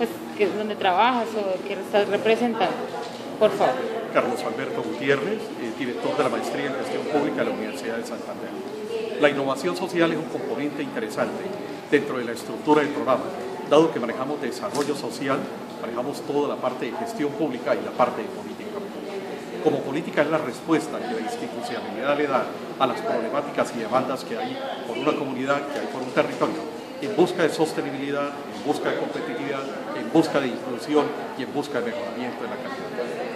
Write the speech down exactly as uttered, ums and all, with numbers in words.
pues, que es donde trabajas o que estás representando. Por favor. Carlos Alberto Gutiérrez, eh, director de la Maestría en Gestión Pública de la Universidad de Santander. La innovación social es un componente interesante dentro de la estructura del programa, dado que manejamos desarrollo social, manejamos toda la parte de gestión pública y la parte de política. Como política es la respuesta que la institucionalidad le da a las problemáticas y demandas que hay por una comunidad, que hay por un territorio, en busca de sostenibilidad, en busca de competitividad, en busca de inclusión y en busca de mejoramiento de la calidad.